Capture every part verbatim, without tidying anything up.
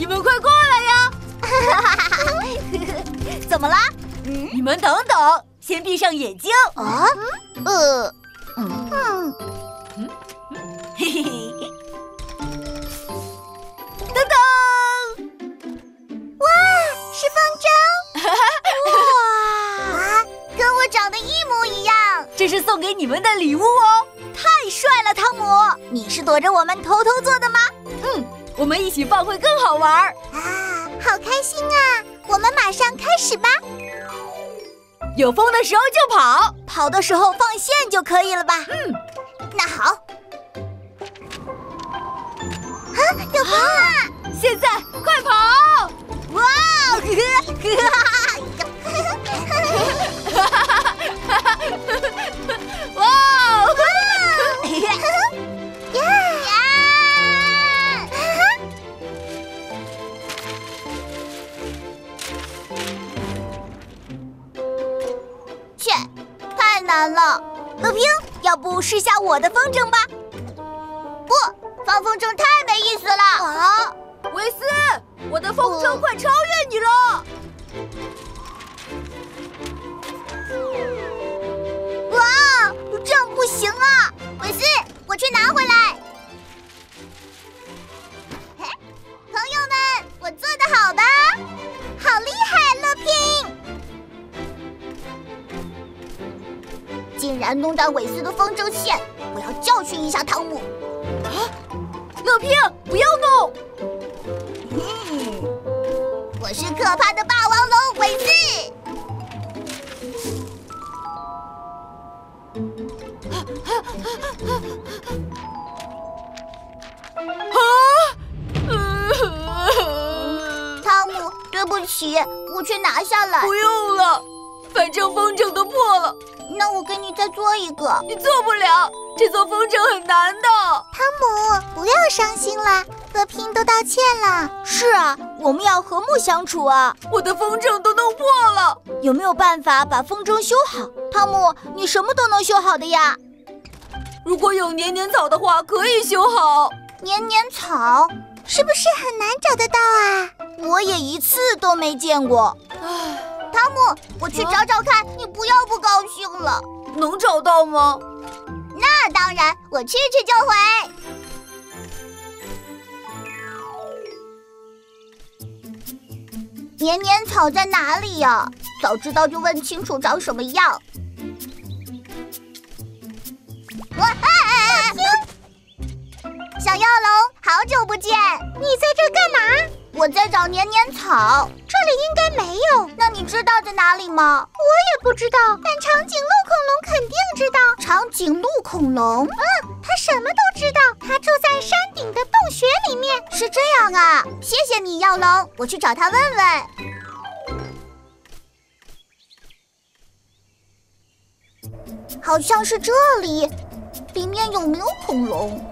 你们快过来呀！ 怎么啦？ 嗯，你们等等，先闭上眼睛。 啊？呃，嗯嗯嗯，嘿嘿嘿，噔噔！ 哇，是风筝！哇，啊，跟我长得一模一样。 这是送给你们的礼物哦。 太帅了，汤姆！你是躲着我们偷偷做的吗？ 嗯，我们一起放会更好玩。 啊，好开心啊！我们马上开始吧。 有风的时候就跑， 跑的时候放线就可以了吧？ 嗯， 那好。啊，有风了！ 现在快跑！ 哇！ 哇！ 切，太难了。乐平，要不试下我的风筝吧？不，放风筝太没意思了。啊， 维斯，我的风筝快超越你了！ 哇，这样不行啊！维斯，我去拿回来。朋友们，我做得好吧？好厉害，乐平！竟然弄断韦斯的风筝线，我要教训一下汤姆。 啊，乐平，不要弄！ 嗯，我是可怕的霸王龙韦斯。 啊！ 汤姆，对不起，我去拿下来。 不用了，反正风筝都破了。 那我给你再做一个。 你做不了，这做风筝很难的。 汤姆，不要伤心啦，乐平都道歉了。是啊，我们要和睦相处啊。 我的风筝都弄破了， 有没有办法把风筝修好？汤姆，你什么都能修好的呀。 如果有黏黏草的话，可以修好。 黏黏草是不是很难找得到啊？我也一次都没见过。唉，汤姆，我去找找看，你不要不高兴了。 能找到吗？ 那当然，我去去就回。黏黏草在哪里呀？早知道就问清楚长什么样。我哎哎哎！小药龙，好久不见！你在这干嘛？我在找黏黏草，这里应该没有。那你知道在哪里吗？我也不知道，但长颈鹿恐龙肯定知道。长颈鹿恐龙？嗯，它什么都知道。它住在山顶的洞穴里面。是这样啊，谢谢你，药龙，我去找它问问。好像是这里，里面有没有恐龙？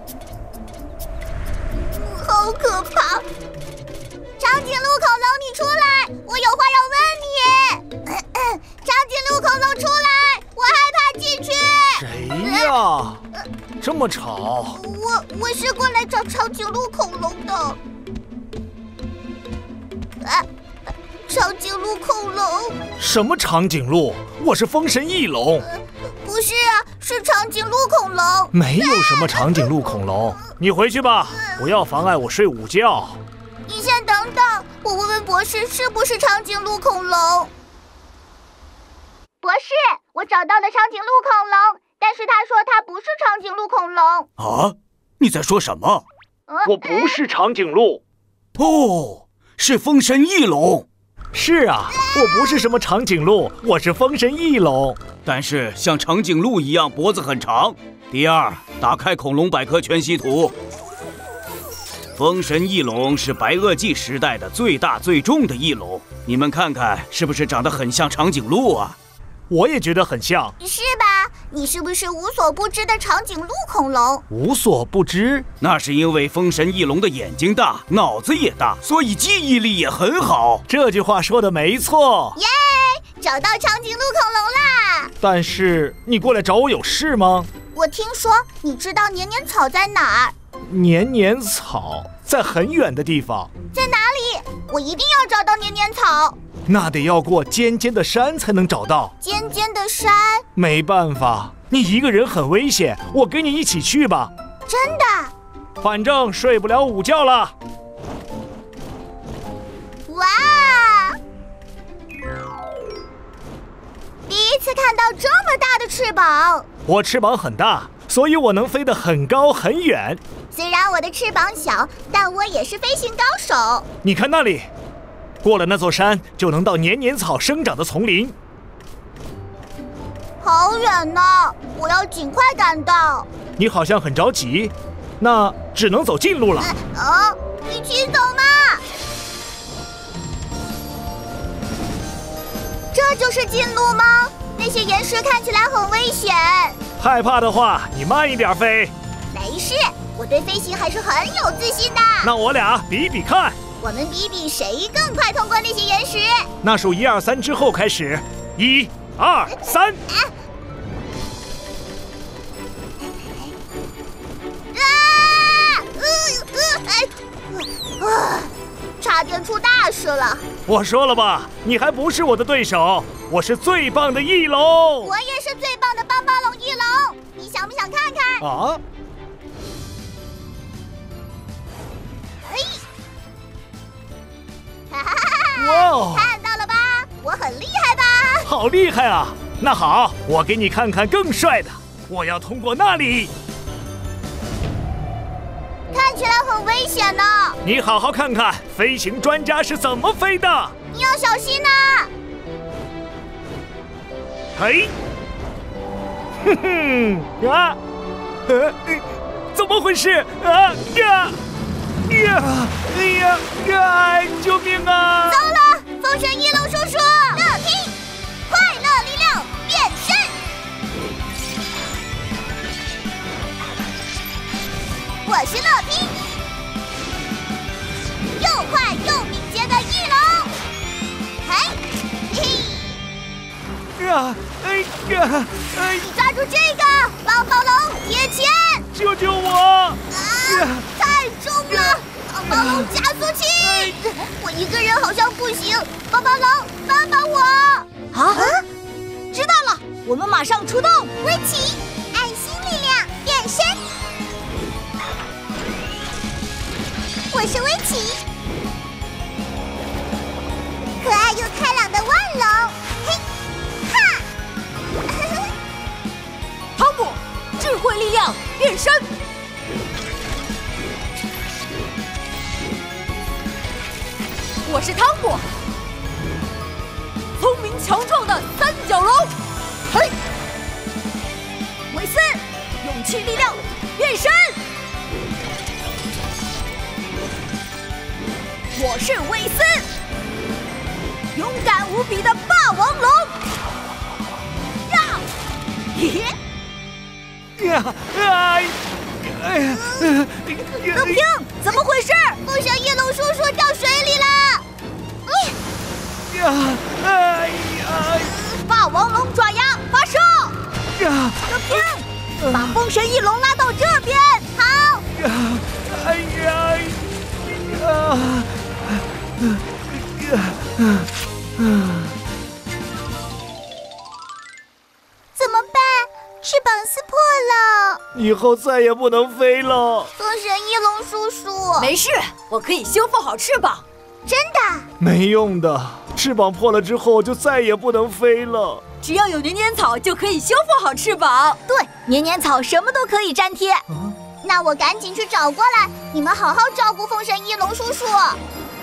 好可怕！长颈鹿恐龙，你出来，我有话要问你。咳咳，长颈鹿恐龙出来，我害怕进去。 谁呀？这么吵！ 我我是过来找长颈鹿恐龙的。啊，长颈鹿恐龙？ 什么长颈鹿？我是风神翼龙。 呃不是啊，是长颈鹿恐龙。 没有什么长颈鹿恐龙，你回去吧，不要妨碍我睡午觉。 你先等等，我问问博士是不是长颈鹿恐龙。博士，我找到了长颈鹿恐龙，但是他说他不是长颈鹿恐龙。 啊？你在说什么？ 嗯、 我不是长颈鹿。 哦，是风神翼龙。 是啊，我不是什么长颈鹿，我是风神翼龙。 但是像长颈鹿一样脖子很长。第二，打开恐龙百科全息图。风神翼龙是白垩纪时代的最大最重的翼龙，你们看看是不是长得很像长颈鹿啊？ 我也觉得很像。 是吧？你是不是无所不知的长颈鹿恐龙？ 无所不知？ 那是因为风神翼龙的眼睛大，脑子也大，所以记忆力也很好。 这句话说的没错。 耶！找到长颈鹿恐龙啦！ 但是你过来找我有事吗？ 我听说你知道黏黏草在哪儿？ 黏黏草在很远的地方。 在哪里我一定要找到黏黏草。 那得要过尖尖的山才能找到。 尖尖的山？ 没办法，你一个人很危险，我跟你一起去吧。 真的？ 反正睡不了午觉了。 哇！第一次看到这么大的翅膀。 我翅膀很大，所以我能飞得很高很远。 虽然我的翅膀小，但我也是飞行高手。 你看那里，过了那座山就能到黏黏草生长的丛林。 好远呢，我要尽快赶到。 你好像很着急，那只能走近路了。 哦，一起走嘛。这就是近路吗？那些岩石看起来很危险。 害怕的话，你慢一点飞。 没事，我对飞行还是很有自信的。 那我俩比比看。 我们比比谁更快通过那些岩石。 那数一二三之后开始，一、二、三。 啊！呃呃哎，啊！差点出大事了。 我说了吧，你还不是我的对手，我是最棒的翼龙。 我也是最棒的帮帮龙翼龙，你想不想看看？ 啊！ 哎！哈哈哈！ 哇哦！ 看到了吧？我很厉害吧？ 好厉害啊！那好，我给你看看更帅的。我要通过那里。 看起来很危险呢。 你好好看看飞行专家是怎么飞的。 你要小心呐！ 嘿，哼哼啊，呃，怎么回事啊呀呀！哎呀呀！救命啊！ 糟了，风神翼龙叔叔，乐听，快乐力量变身。我是乐听，又快又敏捷的翼龙。嘿，嘿， 呀，哎呀，哎， 抓住这个，帮帮龙贴钱！ 救救我！ 啊，太重了，帮帮龙加速器！我一个人好像不行，帮帮龙，帮帮我！ 啊，知道了，我们马上出动。 微起，爱心力量变身。我是微起，可爱又开朗的万龙。嘿，哈！ 汤姆，智慧力量变身。我是汤姆，聪明强壮的三角龙。嘿，韦斯，勇气力量变身。我是韦斯，勇敢无比的霸王龙。呀，嘿嘿， 呀，哎，哎呀， 乐平，怎么回事？ 风神翼龙叔叔掉水里了。 呀，哎呀， 霸王龙爪牙发射！ 呀， 乐平，把风神翼龙拉到这边。 好。 呀，哎呀，呀， 怎么办？翅膀撕破了， 以后再也不能飞了。 风神翼龙叔叔， 没事，我可以修复好翅膀。 真的？ 没用的，翅膀破了之后就再也不能飞了。 只要有黏黏草就可以修复好翅膀。 对，黏黏草什么都可以粘贴。啊、那我赶紧去找过来，你们好好照顾风神翼龙叔叔。啊，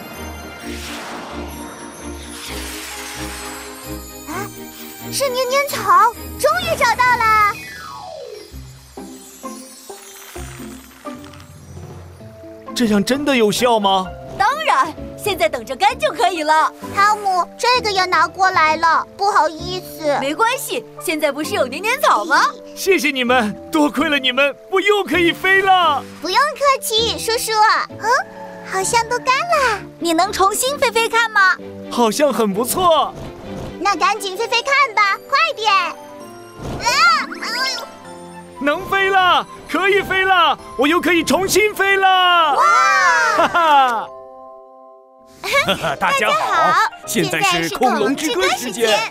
是黏黏草，终于找到了。 这样真的有效吗？ 当然，现在等着干就可以了。 汤姆，这个也拿过来了，不好意思。 没关系，现在不是有黏黏草吗？ 谢谢你们，多亏了你们，我又可以飞了。 不用客气，叔叔。嗯，好像都干了。 你能重新飞飞看吗？ 好像很不错。 那赶紧飞飞看吧，快点！啊！哎呦！ 能飞了，可以飞了，我又可以重新飞了！ 哇！ 哈哈！ 大家好，现在是恐龙之歌时间。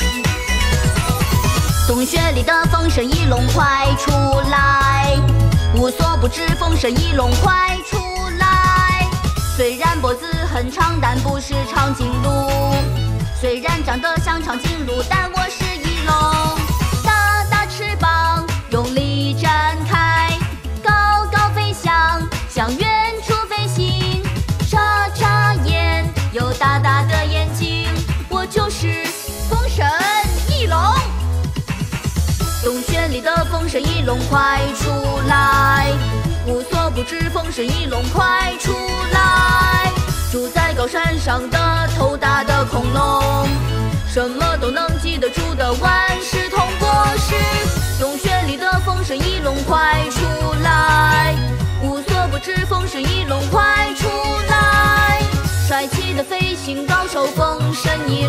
洞穴里的风神翼龙快出来，无所不知风神翼龙快出来。虽然脖子很长，但不是长颈鹿。虽然长得像长颈鹿，但我是翼龙。大大翅膀用力展开，高高飞翔，向远处飞行。眨眨眼，有大大的眼睛，我就是风神翼龙。洞穴里的风神翼龙快出来，无所不知风神翼龙快出来。住在高山上的头大的恐龙，什么都能记得住的万事通博士。洞穴里的风神翼龙快出来，无所不知风神翼龙快出来。帅气的飞行高手风神翼